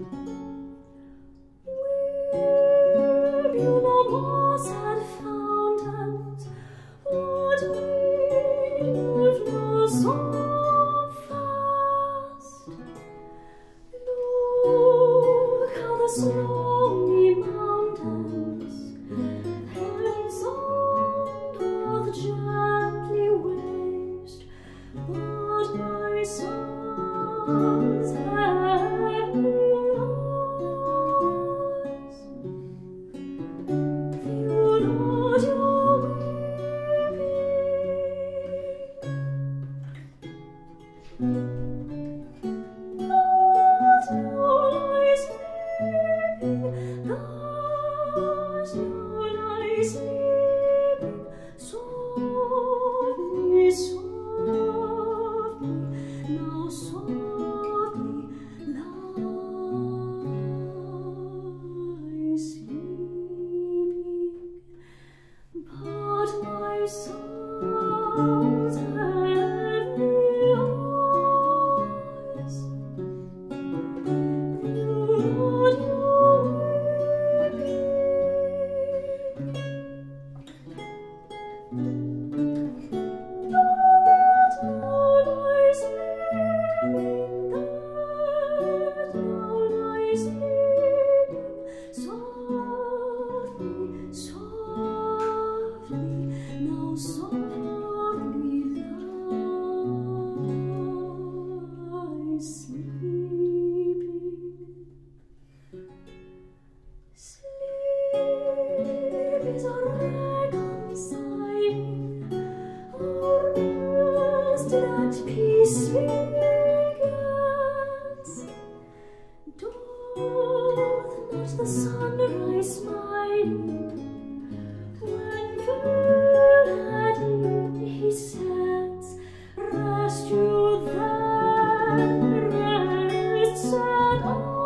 Weep you no more, sad fountains, what made you flow so fast? Look how the snowy mountains hangs under the gently waste, but my songs have blue eyes. Feel not your weeping, not now lie sleeping, not now lie sleeping, softly, softly, now softly lie sleeping. But my songs have new eyes. Feel not your weeping. Not now lie sleeping, not now lie sleeping, softly, softly, now softly lie sleeping. Sleep is a reconciling, our rest and peace begins. Doth not the sunrise smiling, when full at noon he sets, rest you then, rest, said